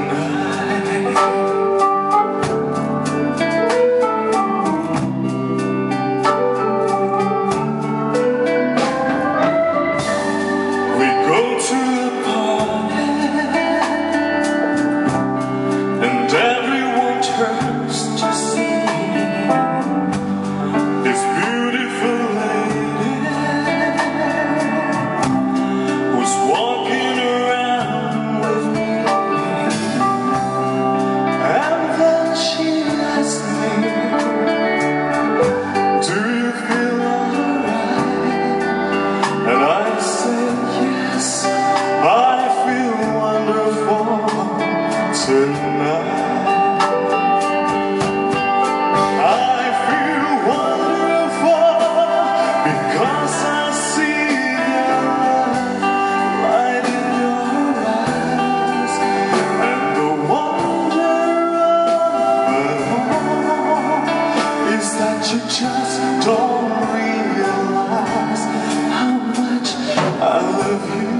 You just don't realize how much I love you.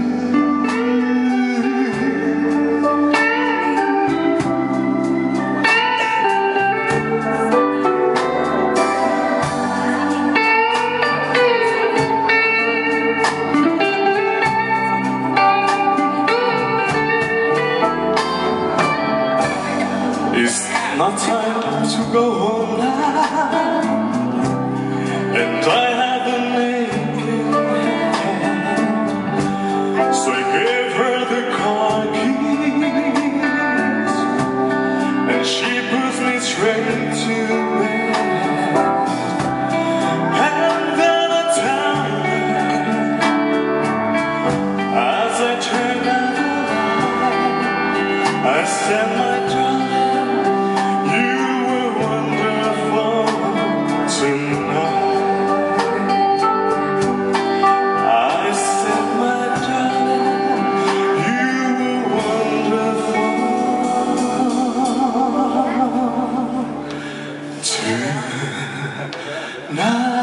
It's not time to go home now, and I haven't made it. So I gave her the car keys, and she puts me straight to bed. And then I tell her, as I turn out the light, I said, my darling, you were wonderful tonight. Now